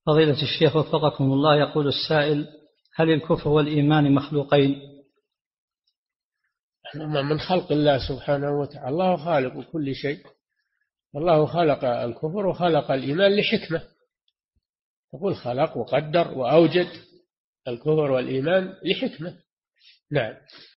فضيلة الشيخ وفقكم الله، يقول السائل: هل الكفر والإيمان مخلوقين؟ من خلق الله سبحانه وتعالى. الله خالق كل شيء، الله خلق الكفر وخلق الإيمان لحكمة. تقول خلق وقدر وأوجد الكفر والإيمان لحكمة. نعم.